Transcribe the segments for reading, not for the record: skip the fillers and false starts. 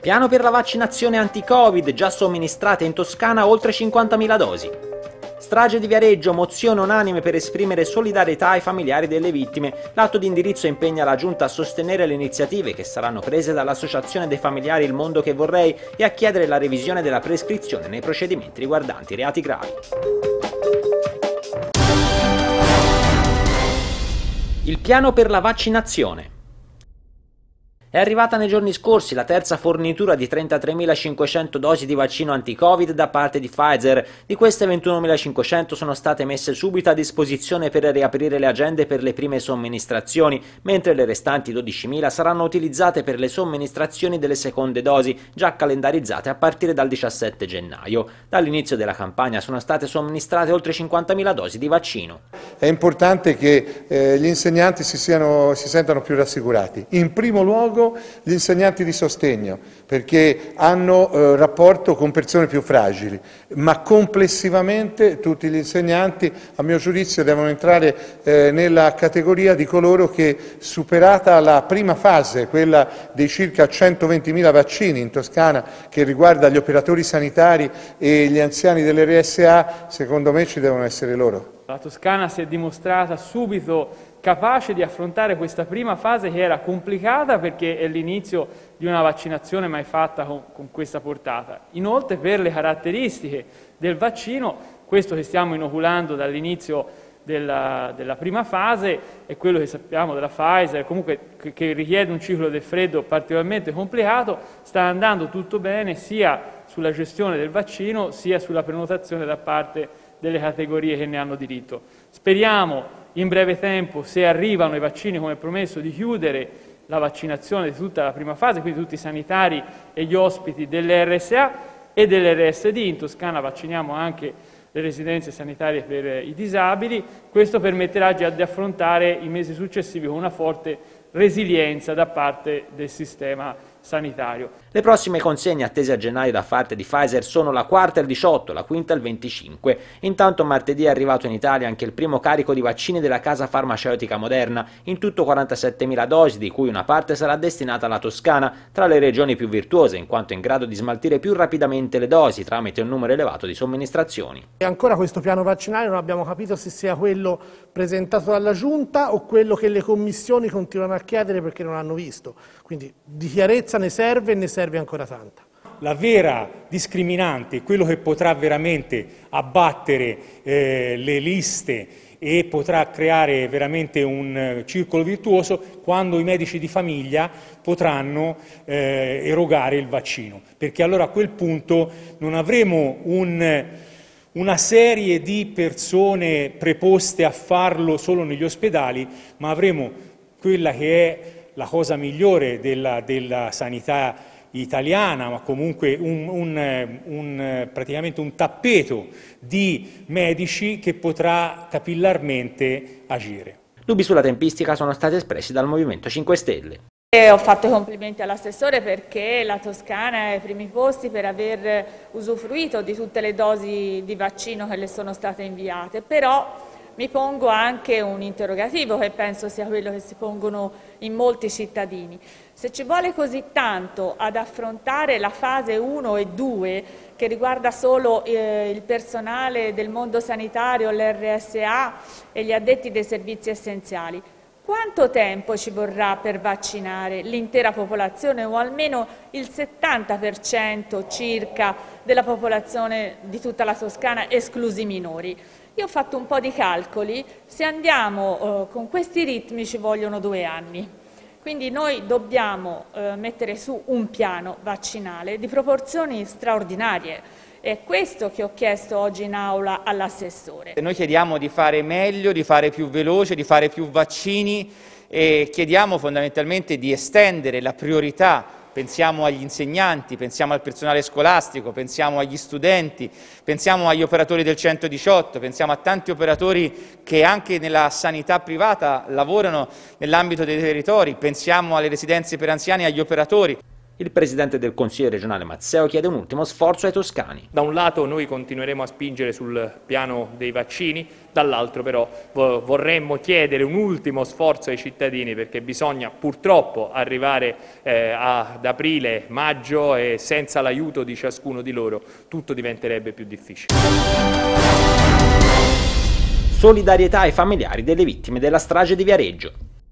Piano per la vaccinazione anti-Covid, già somministrate in Toscana oltre 50.000 dosi. Strage di Viareggio, mozione unanime per esprimere solidarietà ai familiari delle vittime. L'atto di indirizzo impegna la Giunta a sostenere le iniziative che saranno prese dall'Associazione dei familiari Il Mondo che Vorrei e a chiedere la revisione della prescrizione nei procedimenti riguardanti reati gravi. Il piano per la vaccinazione. È arrivata nei giorni scorsi la terza fornitura di 33.500 dosi di vaccino anti-Covid da parte di Pfizer. Di queste 21.500 sono state messe subito a disposizione per riaprire le agende per le prime somministrazioni, mentre le restanti 12.000 saranno utilizzate per le somministrazioni delle seconde dosi, già calendarizzate a partire dal 17 gennaio. Dall'inizio della campagna sono state somministrate oltre 50.000 dosi di vaccino. È importante che gli insegnanti si sentano più rassicurati. In primo luogo gli insegnanti di sostegno, perché hanno rapporto con persone più fragili, ma complessivamente tutti gli insegnanti, a mio giudizio, devono entrare nella categoria di coloro che, superata la prima fase, quella dei circa 120.000 vaccini in Toscana che riguarda gli operatori sanitari e gli anziani delle RSA, secondo me ci devono essere loro. La Toscana si è dimostrata subito capace di affrontare questa prima fase che era complicata perché è l'inizio di una vaccinazione mai fatta con questa portata. Inoltre, per le caratteristiche del vaccino, questo che stiamo inoculando dall'inizio della prima fase è quello che sappiamo della Pfizer, comunque che richiede un ciclo del freddo particolarmente complicato. Sta andando tutto bene sia sulla gestione del vaccino sia sulla prenotazione da parte delle categorie che ne hanno diritto. Speriamo in breve tempo, se arrivano i vaccini come promesso, di chiudere la vaccinazione di tutta la prima fase, quindi tutti i sanitari e gli ospiti delle RSA e delle RSD. In Toscana vacciniamo anche le residenze sanitarie per i disabili. Questo permetterà già di affrontare i mesi successivi con una forte resilienza da parte del sistema sanitario. Le prossime consegne attese a gennaio da parte di Pfizer sono la quarta il 18, la quinta il 25. Intanto martedì è arrivato in Italia anche il primo carico di vaccini della casa farmaceutica Moderna, in tutto 47.000 dosi, di cui una parte sarà destinata alla Toscana, tra le regioni più virtuose, in quanto è in grado di smaltire più rapidamente le dosi tramite un numero elevato di somministrazioni. E ancora questo piano vaccinale non abbiamo capito se sia quello presentato dalla Giunta o quello che le commissioni continuano a chiedere perché non hanno visto. Quindi di chiarezza ne serve e ne serve ancora tanta. La vera discriminante, quello che potrà veramente abbattere le liste e potrà creare veramente un circolo virtuoso, quando i medici di famiglia potranno erogare il vaccino, perché allora a quel punto non avremo una serie di persone preposte a farlo solo negli ospedali, ma avremo quella che è la cosa migliore della sanità italiana, ma comunque praticamente un tappeto di medici che potrà capillarmente agire. Dubbi sulla tempistica sono stati espressi dal Movimento 5 Stelle. Ho fatto i complimenti all'assessore perché la Toscana è ai primi posti per aver usufruito di tutte le dosi di vaccino che le sono state inviate, però mi pongo anche un interrogativo che penso sia quello che si pongono in molti cittadini. Se ci vuole così tanto ad affrontare la fase 1 e 2, che riguarda solo il personale del mondo sanitario, l'RSA e gli addetti dei servizi essenziali, quanto tempo ci vorrà per vaccinare l'intera popolazione o almeno il 70% circa della popolazione di tutta la Toscana, esclusi i minori? Io ho fatto un po' di calcoli, se andiamo con questi ritmi ci vogliono 2 anni. Quindi noi dobbiamo mettere su un piano vaccinale di proporzioni straordinarie. È questo che ho chiesto oggi in aula all'assessore. Noi chiediamo di fare meglio, di fare più veloce, di fare più vaccini e chiediamo fondamentalmente di estendere la priorità. Pensiamo agli insegnanti, pensiamo al personale scolastico, pensiamo agli studenti, pensiamo agli operatori del 118, pensiamo a tanti operatori che anche nella sanità privata lavorano nell'ambito dei territori, pensiamo alle residenze per anziani e agli operatori. Il presidente del Consiglio regionale Mazzeo chiede un ultimo sforzo ai toscani. Da un lato noi continueremo a spingere sul piano dei vaccini, dall'altro però vorremmo chiedere un ultimo sforzo ai cittadini, perché bisogna purtroppo arrivare ad aprile, maggio, e senza l'aiuto di ciascuno di loro tutto diventerebbe più difficile. Solidarietà ai familiari delle vittime della strage di Viareggio.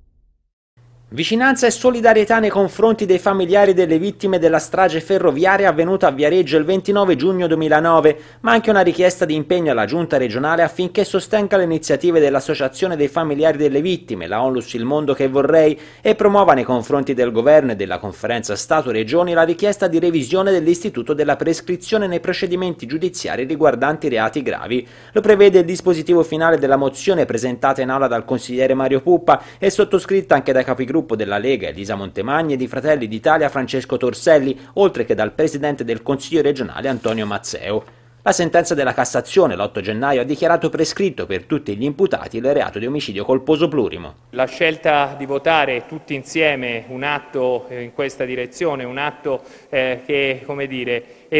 Vicinanza e solidarietà nei confronti dei familiari delle vittime della strage ferroviaria avvenuta a Viareggio il 29 giugno 2009, ma anche una richiesta di impegno alla Giunta regionale affinché sostenga le iniziative dell'Associazione dei familiari delle vittime, la Onlus Il Mondo che vorrei, e promuova nei confronti del Governo e della Conferenza Stato-Regioni la richiesta di revisione dell'istituto della prescrizione nei procedimenti giudiziari riguardanti reati gravi. Lo prevede il dispositivo finale della mozione presentata in aula dal consigliere Mario Puppa e sottoscritta anche dai capigruppo della Lega Elisa Montemagni e di Fratelli d'Italia Francesco Torselli, oltre che dal presidente del Consiglio regionale Antonio Mazzeo. La sentenza della Cassazione l'8 gennaio ha dichiarato prescritto per tutti gli imputati il reato di omicidio colposo plurimo. La scelta di votare tutti insieme un atto in questa direzione, un atto che, come dire,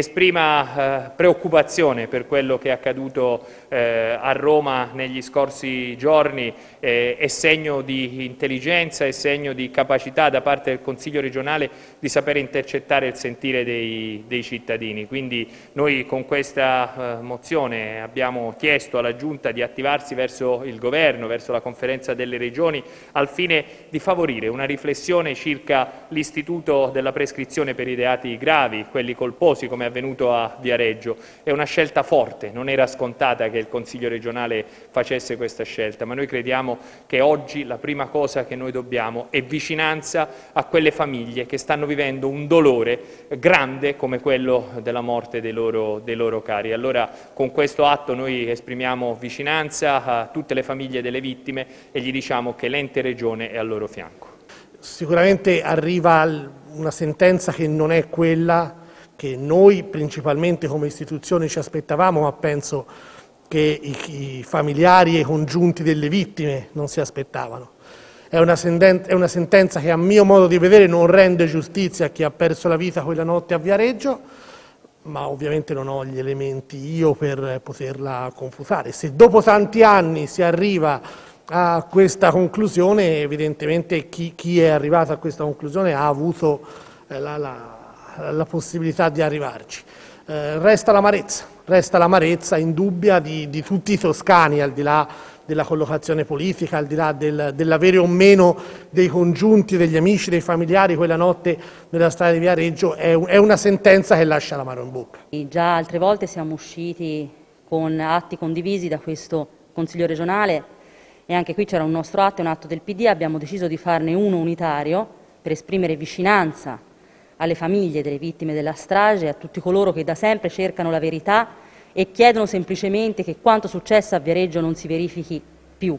esprima preoccupazione per quello che è accaduto a Roma negli scorsi giorni, è segno di intelligenza, è segno di capacità da parte del Consiglio regionale di sapere intercettare il sentire dei cittadini. Quindi noi con questa mozione abbiamo chiesto alla Giunta di attivarsi verso il Governo, verso la Conferenza delle Regioni, al fine di favorire una riflessione circa l'istituto della prescrizione per i reati gravi, quelli colposi come è avvenuto a Viareggio. È una scelta forte, non era scontata che il Consiglio regionale facesse questa scelta, ma noi crediamo che oggi la prima cosa che noi dobbiamo è vicinanza a quelle famiglie che stanno vivendo un dolore grande come quello della morte dei loro cari. Allora con questo atto noi esprimiamo vicinanza a tutte le famiglie delle vittime e gli diciamo che l'ente regione è al loro fianco. Sicuramente arriva una sentenza che non è quella che noi principalmente come istituzione ci aspettavamo, ma penso che i familiari e i congiunti delle vittime non si aspettavano. È una sentenza che a mio modo di vedere non rende giustizia a chi ha perso la vita quella notte a Viareggio, ma ovviamente non ho gli elementi io per poterla confutare. Se dopo tanti anni si arriva a questa conclusione, evidentemente chi è arrivato a questa conclusione ha avuto la possibilità di arrivarci. Resta l'amarezza indubbia di tutti i toscani, al di là della collocazione politica, al di là dell'avere o meno dei congiunti, degli amici, dei familiari quella notte nella strada di Viareggio. È una sentenza che lascia l'amaro in bocca. Già altre volte siamo usciti con atti condivisi da questo Consiglio regionale e anche qui c'era un nostro atto, un atto del PD, abbiamo deciso di farne uno unitario per esprimere vicinanza alle famiglie delle vittime della strage, a tutti coloro che da sempre cercano la verità e chiedono semplicemente che quanto successo a Viareggio non si verifichi più.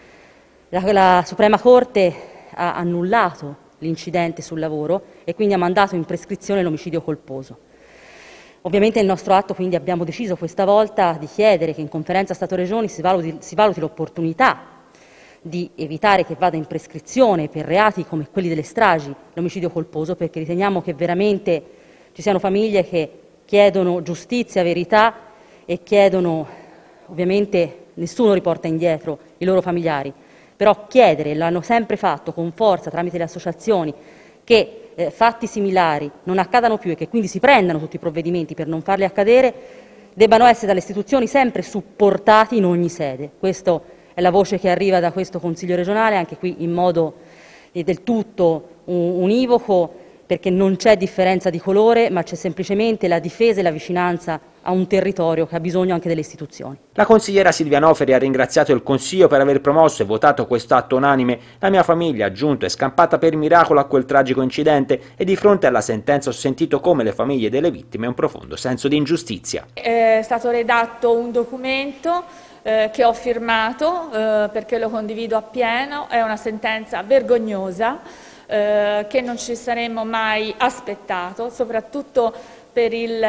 La Suprema Corte ha annullato l'incidente sul lavoro e quindi ha mandato in prescrizione l'omicidio colposo. Ovviamente nel nostro atto quindi abbiamo deciso questa volta di chiedere che in Conferenza Stato-Regioni si valuti l'opportunità di evitare che vada in prescrizione per reati come quelli delle stragi l'omicidio colposo, perché riteniamo che veramente ci siano famiglie che chiedono giustizia, verità e chiedono, ovviamente nessuno riporta indietro i loro familiari, però chiedere, l'hanno sempre fatto con forza tramite le associazioni, che fatti similari non accadano più e che quindi si prendano tutti i provvedimenti per non farli accadere, debbano essere dalle istituzioni sempre supportati in ogni sede. Questa è la voce che arriva da questo Consiglio regionale, anche qui in modo del tutto univoco, perché non c'è differenza di colore, ma c'è semplicemente la difesa e la vicinanza a un territorio che ha bisogno anche delle istituzioni. La consigliera Silvia Noferi ha ringraziato il Consiglio per aver promosso e votato questo atto unanime. La mia famiglia, ha aggiunto, è scampata per miracolo a quel tragico incidente e di fronte alla sentenza ho sentito come le famiglie delle vittime un profondo senso di ingiustizia. È stato redatto un documento che ho firmato perché lo condivido appieno, è una sentenza vergognosa che non ci saremmo mai aspettato, soprattutto per il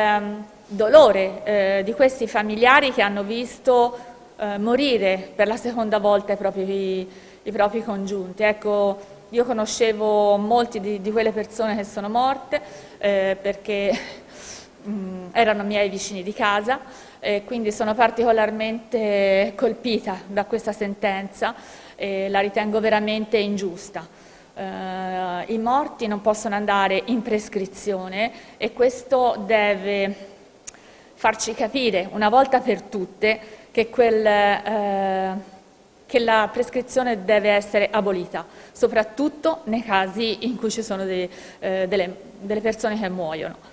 dolore di questi familiari che hanno visto morire per la seconda volta i propri congiunti. Ecco, Io conoscevo molti di quelle persone che sono morte perché erano miei vicini di casa, quindi sono particolarmente colpita da questa sentenza e la ritengo veramente ingiusta. I morti non possono andare in prescrizione e questo deve farci capire una volta per tutte che la prescrizione deve essere abolita, soprattutto nei casi in cui ci sono delle persone che muoiono.